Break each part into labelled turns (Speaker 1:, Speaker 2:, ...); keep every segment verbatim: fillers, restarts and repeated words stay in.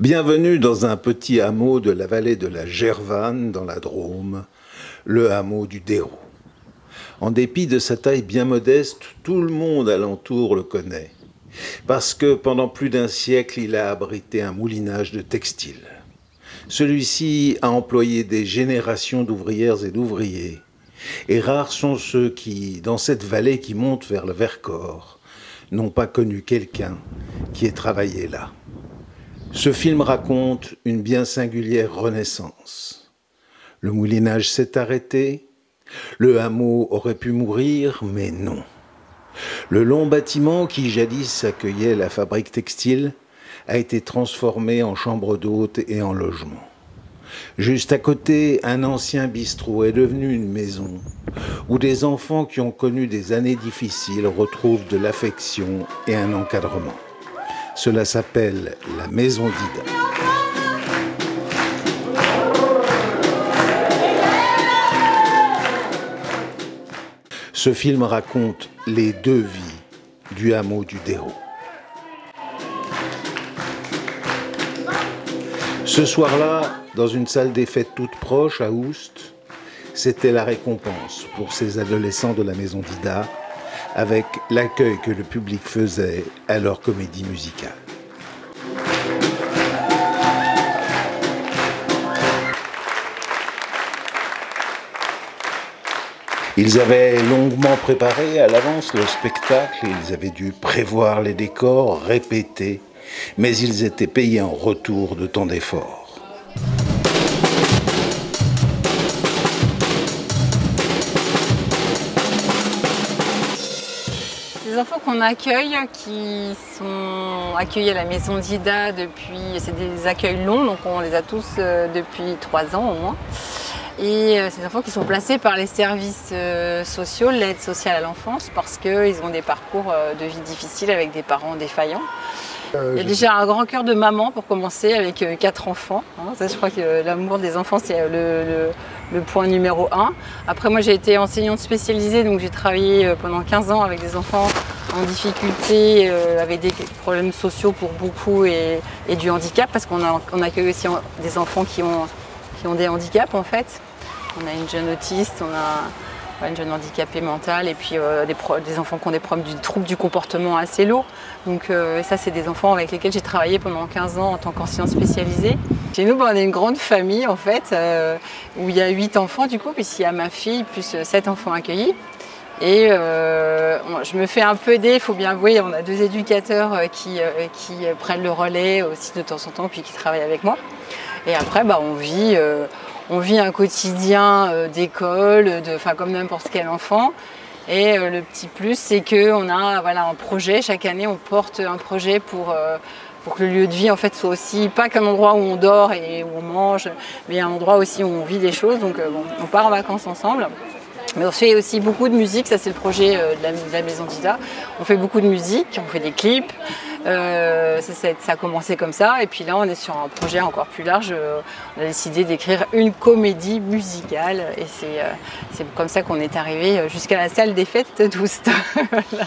Speaker 1: Bienvenue dans un petit hameau de la vallée de la Gervanne, dans la Drôme, le hameau du Dérault. En dépit de sa taille bien modeste, tout le monde alentour le connaît, parce que pendant plus d'un siècle, il a abrité un moulinage de textile. Celui-ci a employé des générations d'ouvrières et d'ouvriers, et rares sont ceux qui, dans cette vallée qui monte vers le Vercors, n'ont pas connu quelqu'un qui ait travaillé là. Ce film raconte une bien singulière renaissance. Le moulinage s'est arrêté, le hameau aurait pu mourir, mais non. Le long bâtiment qui jadis accueillait la fabrique textile a été transformé en chambre d'hôte et en logement. Juste à côté, un ancien bistrot est devenu une maison où des enfants qui ont connu des années difficiles retrouvent de l'affection et un encadrement. Cela s'appelle la Maison d'Ida. Ce film raconte les deux vies du hameau du Dérault. Ce soir-là, dans une salle des fêtes toute proche à Oust, c'était la récompense pour ces adolescents de la Maison d'Ida, avec l'accueil que le public faisait à leur comédie musicale. Ils avaient longuement préparé à l'avance le spectacle, ils avaient dû prévoir les décors, répéter, mais ils étaient payés en retour de tant d'efforts.
Speaker 2: Les enfants qu'on accueille, qui sont accueillis à la Maison d'Ida depuis, c'est des accueils longs, donc on les a tous depuis trois ans au moins. Et ces enfants qui sont placés par les services sociaux, l'aide sociale à l'enfance, parce qu'ils ont des parcours de vie difficiles avec des parents défaillants. Euh, Il y a déjà un grand cœur de maman pour commencer, avec quatre enfants. Hein. Ça, je crois que l'amour des enfants, c'est le, le, le point numéro un. Après, moi, j'ai été enseignante spécialisée, donc j'ai travaillé pendant quinze ans avec des enfants en difficulté, euh, avec des problèmes sociaux pour beaucoup et, et du handicap, parce qu'on on accueille aussi des enfants qui ont, qui ont des handicaps, en fait. On a une jeune autiste, on a une jeune handicapée mentale et puis euh, des, des enfants qui ont des problèmes du trouble du comportement assez lourds. Donc euh, ça, c'est des enfants avec lesquels j'ai travaillé pendant quinze ans en tant qu'enseignante spécialisée. Chez nous, ben, on est une grande famille en fait, euh, où il y a huit enfants du coup, puisqu'il y a ma fille plus sept enfants accueillis. Et euh, je me fais un peu aider, il faut bien avouer, on a deux éducateurs qui, euh, qui prennent le relais aussi de temps en temps, puis qui travaillent avec moi. Et après, ben, on vit... Euh, On vit un quotidien euh, d'école, de, enfin, comme n'importe quel enfant. Et euh, le petit plus, c'est qu'on a voilà, un projet. Chaque année, on porte un projet pour, euh, pour que le lieu de vie en fait, soit aussi, pas qu'un endroit où on dort et où on mange, mais un endroit aussi où on vit des choses. Donc, euh, bon, on part en vacances ensemble. Mais on fait aussi beaucoup de musique, ça c'est le projet de la, de la Maison d'Ida. On fait beaucoup de musique, on fait des clips, euh, ça, ça, ça a commencé comme ça. Et puis là on est sur un projet encore plus large, on a décidé d'écrire une comédie musicale. Et c'est euh, comme ça qu'on est arrivé jusqu'à la salle des fêtes d'Oust. Voilà.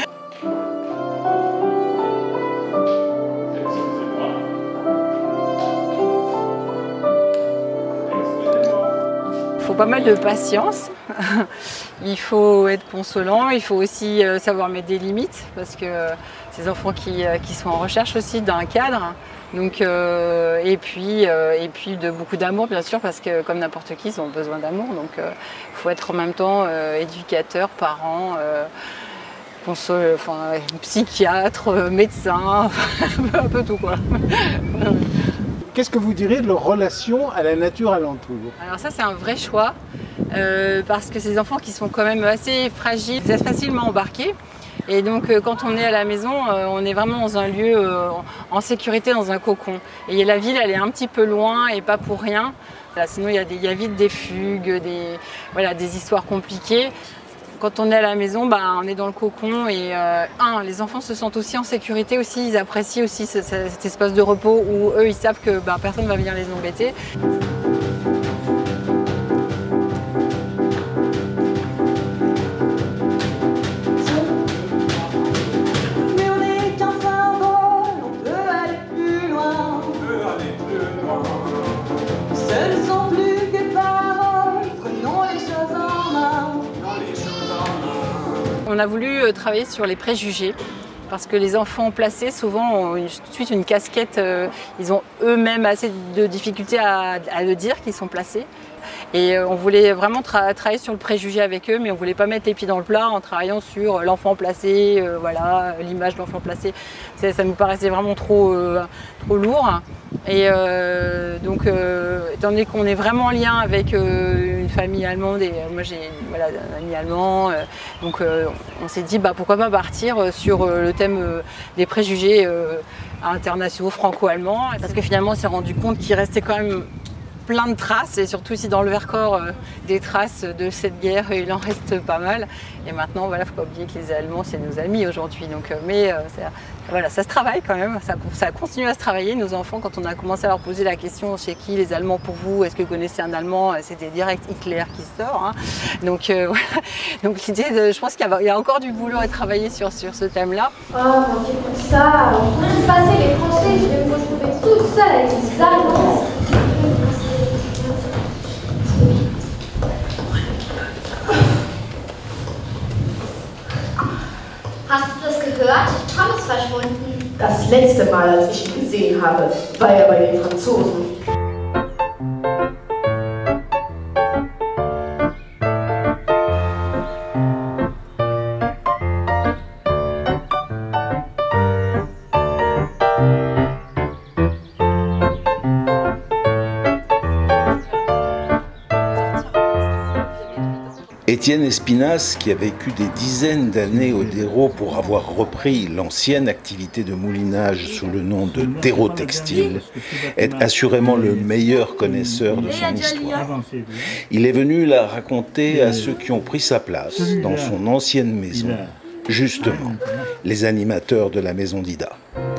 Speaker 2: Il faut pas mal de patience, il faut être consolant, il faut aussi savoir mettre des limites parce que ces enfants qui, qui sont en recherche aussi d'un cadre, donc, euh, et, puis, euh, et puis de beaucoup d'amour bien sûr parce que comme n'importe qui ils ont besoin d'amour, donc il euh, faut être en même temps euh, éducateur, parent, euh, console, enfin, psychiatre, médecin, un peu tout quoi.
Speaker 3: Qu'est-ce que vous direz de leur relation à la nature alentour?
Speaker 2: Alors ça c'est un vrai choix, euh, parce que ces enfants qui sont quand même assez fragiles, ils sont facilement embarqués. Et donc euh, quand on est à la maison, euh, on est vraiment dans un lieu euh, en sécurité, dans un cocon. Et la ville elle est un petit peu loin et pas pour rien. Voilà, sinon il y, a des, il y a vite des fugues, des, voilà, des histoires compliquées. Quand on est à la maison, bah, on est dans le cocon et euh, un, les enfants se sentent aussi en sécurité, aussi, ils apprécient aussi ce, cet espace de repos où eux ils savent que bah, personne ne va venir les embêter.
Speaker 4: Mais on est qu'un symbole, on peut aller plus loin.
Speaker 2: On a voulu travailler sur les préjugés. Parce que les enfants placés, souvent, ont une, tout de suite une casquette, euh, ils ont eux-mêmes assez de difficultés à, à le dire qu'ils sont placés. Et euh, on voulait vraiment tra travailler sur le préjugé avec eux, mais on ne voulait pas mettre les pieds dans le plat en travaillant sur l'enfant placé, euh, voilà, l'image de l'enfant placé. Ça, ça nous paraissait vraiment trop, euh, trop lourd. Et euh, donc, euh, étant donné qu'on est vraiment en lien avec euh, une famille allemande, et euh, moi j'ai voilà, un ami allemand, euh, donc euh, on s'est dit bah, pourquoi pas partir sur euh, le thème euh, des préjugés euh, internationaux franco-allemands, parce que finalement on s'est rendu compte qu'il restait quand même plein de traces, et surtout ici dans le Vercors, euh, des traces de cette guerre, il en reste pas mal. Et maintenant, voilà, faut pas oublier que les Allemands, c'est nos amis aujourd'hui. Donc, euh, mais euh, ça, voilà, ça se travaille quand même, ça, ça continue à se travailler. Nos enfants, quand on a commencé à leur poser la question, chez qui les Allemands pour vous, est-ce que vous connaissez un Allemand, c'était direct Hitler qui sort. Hein. Donc, euh, voilà. Donc l'idée, je pense qu'il y, y a encore du boulot à travailler sur, sur ce thème-là.
Speaker 4: Oh, quand tu écoutes ça, on peut même passer les Français, je vais me retrouver toute seule avec les Allemands.
Speaker 5: Hast du das gehört? Tom ist verschwunden.
Speaker 6: Das letzte Mal, als ich ihn gesehen habe, war er bei den Franzosen.
Speaker 1: Étienne Espinasse, qui a vécu des dizaines d'années au Dérault pour avoir repris l'ancienne activité de moulinage sous le nom de terreau textile, est assurément le meilleur connaisseur de son histoire. Il est venu la raconter à ceux qui ont pris sa place dans son ancienne maison, justement, les animateurs de la maison d'Ida.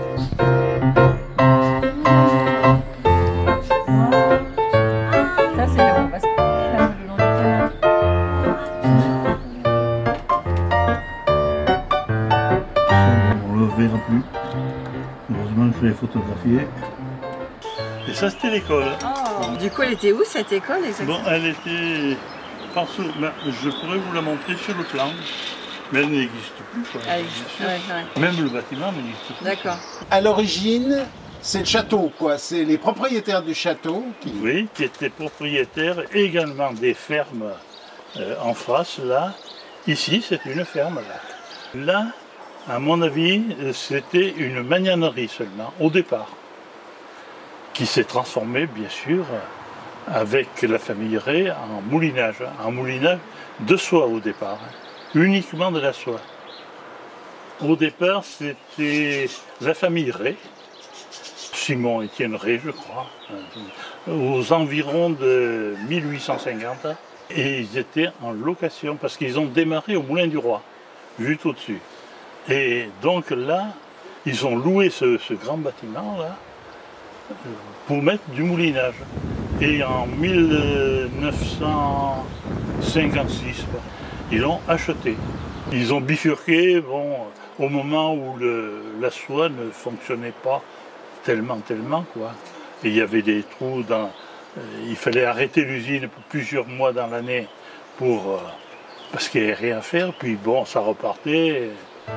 Speaker 7: Plus. Heureusement que je l'ai photographié. Et ça, c'était l'école.
Speaker 2: Oh, du coup, elle était où cette école exactement?
Speaker 7: Bon, elle était partout. Ben, je pourrais vous la montrer sur le plan, mais elle n'existe plus. Quoi.
Speaker 2: Elle existe. Ouais, ouais.
Speaker 7: Même le bâtiment n'existe plus.
Speaker 3: D'accord. À l'origine, c'est le château, quoi. C'est les propriétaires du château qui...
Speaker 7: Oui, qui étaient propriétaires également des fermes euh, en face, là. Ici, c'est une ferme, là. Là, à mon avis, c'était une magnanerie seulement, au départ, qui s'est transformée, bien sûr, avec la famille Ray en moulinage, en moulinage de soie au départ, uniquement de la soie. Au départ, c'était la famille Ray, Simon Étienne Ray, je crois, aux environs de mille huit cent cinquante, et ils étaient en location, parce qu'ils ont démarré au Moulin du Roi, juste au-dessus. Et donc là, ils ont loué ce, ce grand bâtiment-là pour mettre du moulinage. Et en mille neuf cent cinquante-six, ils l'ont acheté. Ils ont bifurqué bon, au moment où le, la soie ne fonctionnait pas tellement, tellement. Quoi. Et il y avait des trous, dans, euh, il fallait arrêter l'usine pour plusieurs mois dans l'année pour, euh, parce qu'il n'y avait rien à faire. Puis bon, ça repartait.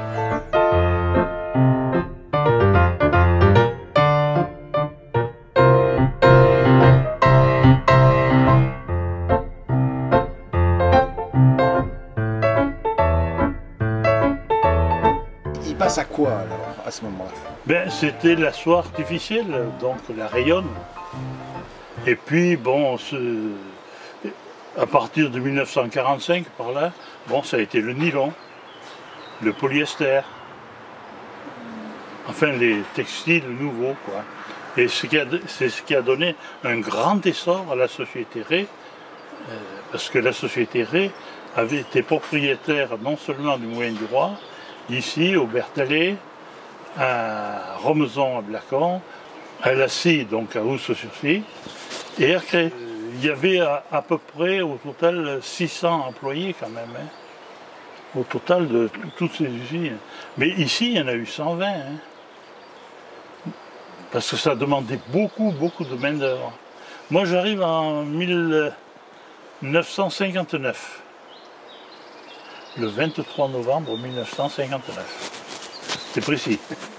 Speaker 3: Il passe à quoi alors, à ce moment-là?
Speaker 7: Ben, c'était la soie artificielle, donc la rayonne. Et puis, bon, ce... à partir de mille neuf cent quarante-cinq, par là, bon, ça a été le nylon, le polyester, enfin les textiles nouveaux, quoi. Et c'est ce qui a donné un grand essor à la société Ray, euh, parce que la société Ray avait été propriétaire non seulement du Moulin du Roi, ici au Berthalet, à Romezon à Blacon, à Lacy, donc à Oust-sur-Cy, et à Cré. Il y avait à, à peu près au total six cents employés quand même. Hein. Au total de toutes ces usines. Mais ici, il y en a eu cent vingt. Hein, parce que ça demandait beaucoup, beaucoup de main-d'œuvre. Moi, j'arrive en mille neuf cent cinquante-neuf. le vingt-trois novembre mille neuf cent cinquante-neuf. C'est précis.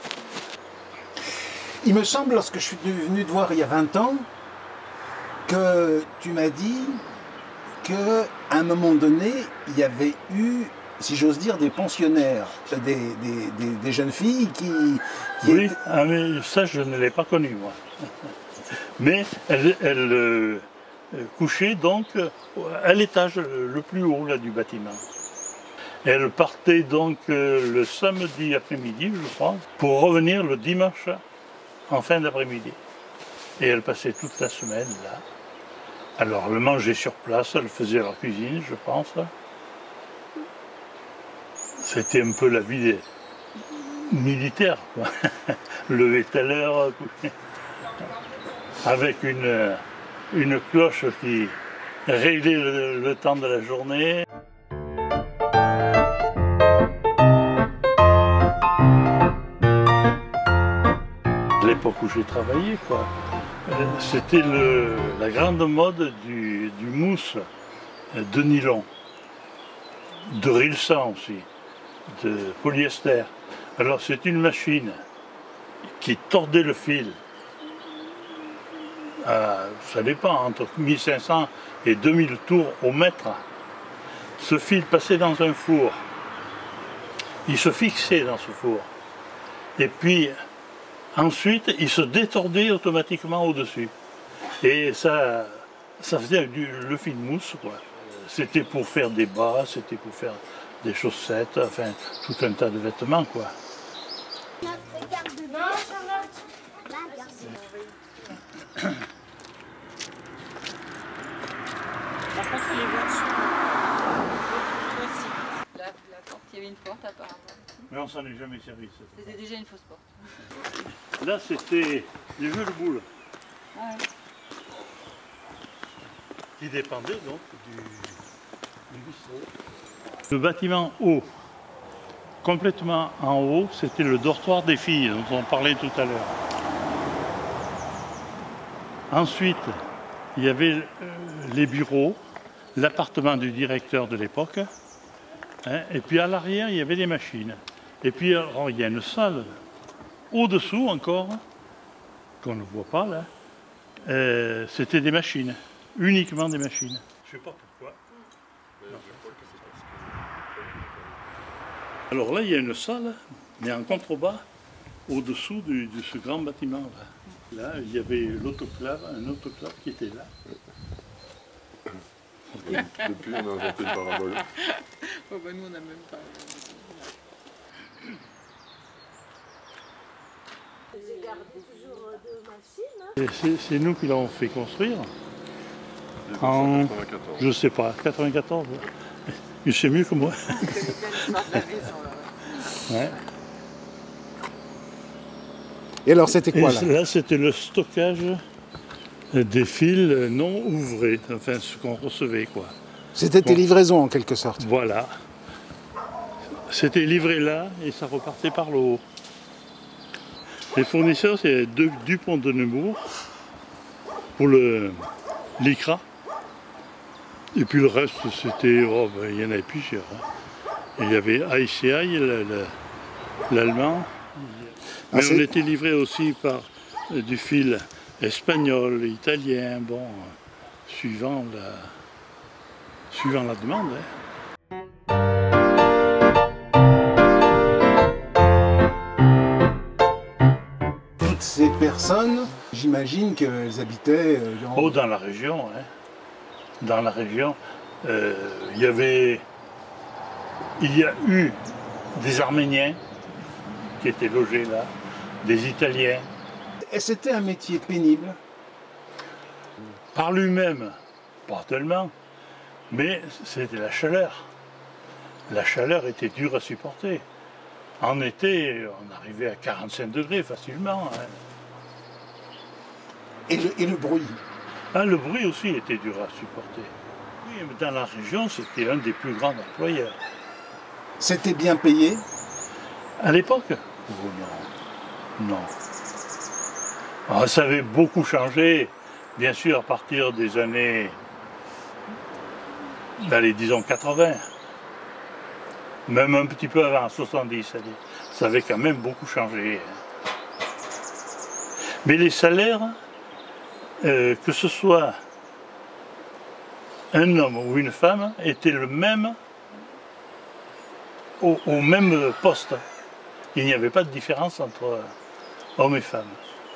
Speaker 3: Il me semble, lorsque je suis venu te voir il y a vingt ans, que tu m'as dit qu'à un moment donné, il y avait eu, si j'ose dire, des pensionnaires, des, des, des, des jeunes filles qui... qui
Speaker 7: oui,
Speaker 3: étaient...
Speaker 7: ah, mais ça je ne l'ai pas connu moi. Mais elle, elle euh, couchait donc à l'étage le plus haut là, du bâtiment. Elle partait donc euh, le samedi après-midi, je crois, pour revenir le dimanche en fin d'après-midi. Et elle passait toute la semaine là. Alors elle mangeait sur place, elle faisait la cuisine, je pense. C'était un peu la vie militaire, quoi. Lever à l'heure, avec une, une cloche qui réglait le, le temps de la journée. À l'époque où j'ai travaillé, quoi, c'était la grande mode du, du mousse de nylon, de rilsan aussi, de polyester. Alors c'est une machine qui tordait le fil, à, ça dépend, entre mille cinq cents et deux mille tours au mètre. Ce fil passait dans un four, il se fixait dans ce four, et puis ensuite il se détordait automatiquement au-dessus. Et ça, ça faisait du, le fil mousse, quoi. C'était pour faire des bas, c'était pour faire des chaussettes, enfin tout un tas de vêtements, quoi.
Speaker 2: Par contre, il les voit dessus. La, la porte, il y avait une porte apparemment.
Speaker 7: Mais on s'en est jamais servi.
Speaker 2: C'était déjà une fausse porte.
Speaker 7: Là, c'était des jeux de boules.
Speaker 2: Ah ouais.
Speaker 7: Qui dépendaient donc du, du bistrot. Le bâtiment haut, complètement en haut, c'était le dortoir des filles dont on parlait tout à l'heure. Ensuite, il y avait euh, les bureaux, l'appartement du directeur de l'époque, hein, et puis à l'arrière, il y avait des machines. Et puis, alors, il y a une salle au-dessous encore, qu'on ne voit pas là, euh, c'était des machines, uniquement des machines. Je ne sais pas pourquoi. Alors là, il y a une salle, mais en contrebas, au-dessous de, de ce grand bâtiment là. Là, il y avait l'autoclave, un autoclave qui était là.
Speaker 8: Depuis, on a inventé le parabole.
Speaker 2: Oh bah nous, on n'a même pas.
Speaker 7: C'est nous qui l'avons fait construire. En, je ne sais pas, quatre-vingt-quatorze. Il sait mieux que moi. Ouais.
Speaker 3: Et alors, c'était quoi là?
Speaker 7: Là, c'était le stockage des fils non ouvrés, enfin ce qu'on recevait, quoi.
Speaker 3: C'était tes
Speaker 7: Bon.
Speaker 3: livraisons en quelque sorte.
Speaker 7: Voilà. C'était livré là et ça repartait par le haut. Les fournisseurs, c'est Dupont de Nemours pour le l'I C R A. Et puis le reste, c'était, oh, ben, il y en avait plusieurs. Hein. Il y avait I C I, l'allemand.
Speaker 3: Ah,
Speaker 7: Mais on était livré aussi par euh, du fil espagnol, italien, bon, euh, suivant, la, suivant la demande. Hein.
Speaker 3: Toutes ces personnes, j'imagine qu'elles habitaient dans...
Speaker 7: Oh, dans la région, hein. Dans la région, euh, il y avait, il y a eu des Arméniens qui étaient logés là, des Italiens.
Speaker 3: Et c'était un métier pénible?
Speaker 7: Par lui-même, pas tellement, mais c'était la chaleur. La chaleur était dure à supporter. En été, on arrivait à quarante-cinq degrés facilement. Hein.
Speaker 3: Et le, et le bruit?
Speaker 7: Ah, le bruit aussi était dur à supporter. Oui, mais dans la région, c'était un des plus grands employeurs.
Speaker 3: C'était bien payé?
Speaker 7: À l'époque? Oh non. Non. Alors, ça avait beaucoup changé, bien sûr, à partir des années, allez, disons quatre-vingts. Même un petit peu avant, soixante-dix, ça avait quand même beaucoup changé. Mais les salaires, euh, que ce soit un homme ou une femme, étaient le même au, au même poste. Il n'y avait pas de différence entre hommes et femmes.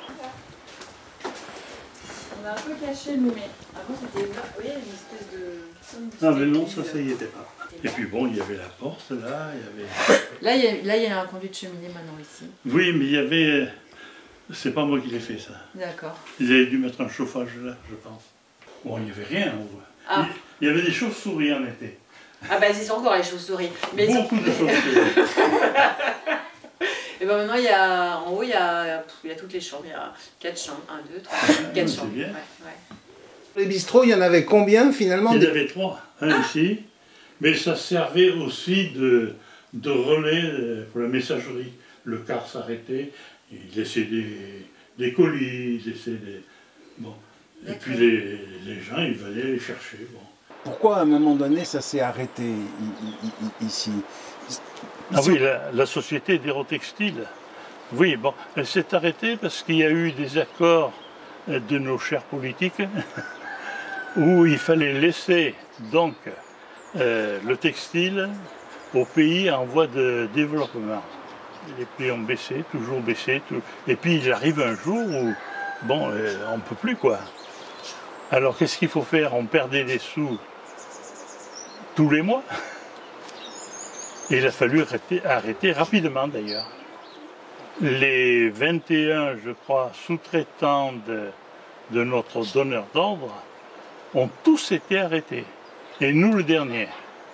Speaker 9: On a un peu caché, mais avant c'était oui, une espèce de...
Speaker 7: Ah mais non, ça, ça y était pas. Et puis bon, il y avait la porte là, il y avait...
Speaker 9: Là, il y a, là, il y a un conduit de cheminée maintenant ici.
Speaker 7: Oui, mais il y avait... C'est pas moi qui l'ai fait ça.
Speaker 9: D'accord.
Speaker 7: Ils avaient dû mettre un chauffage là, je pense. Bon, il n'y avait rien. Ah. Il y avait des chauves-souris en été.
Speaker 9: Ah bah, c'est encore les chauves-souris. Mais
Speaker 7: beaucoup de chauves-souris.
Speaker 9: Et ben maintenant, il y a, en haut, il y a, il y a toutes les chambres. Il y a quatre chambres. Un, deux, trois, quatre chambres.
Speaker 7: Bien.
Speaker 9: Ouais, ouais.
Speaker 3: Les bistrots, il y en avait combien finalement?
Speaker 7: Il y en avait trois. Un ah. ici. Mais ça servait aussi de, de relais pour la messagerie. Le car s'arrêtait, il laissait des, des colis, il laissait des... Bon. Et puis les, les gens, ils venaient les chercher. Bon.
Speaker 3: Pourquoi à un moment donné ça s'est arrêté ici?
Speaker 7: Ah oui, la, la société d'Aérotextile. Oui, bon, elle s'est arrêtée parce qu'il y a eu des accords de nos chers politiques où il fallait laisser donc euh, le textile aux pays en voie de développement. Les prix ont baissé, toujours baissé. Tout... Et puis il arrive un jour où, bon, euh, on ne peut plus quoi. Alors qu'est-ce qu'il faut faire? On perdait des sous tous les mois. Et il a fallu arrêter, arrêter rapidement d'ailleurs. Les vingt et un, je crois, sous-traitants de, de notre donneur d'ordre ont tous été arrêtés. Et nous le dernier.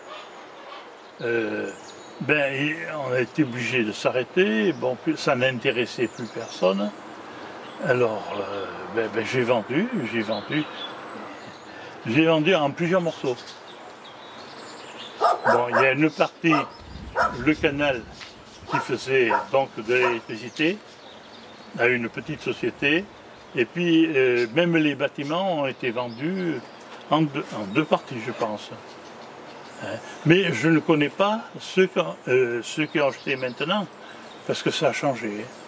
Speaker 7: Euh, ben, on a été obligé de s'arrêter, bon, ça n'intéressait plus personne. Alors, euh, ben, ben, j'ai vendu, j'ai vendu, j'ai vendu en plusieurs morceaux. Bon, il y a une partie, le canal, qui faisait donc de l'électricité à une petite société, et puis euh, même les bâtiments ont été vendus en deux, en deux parties, je pense. Mais je ne connais pas ceux qui, euh, ceux qui ont acheté maintenant, parce que ça a changé.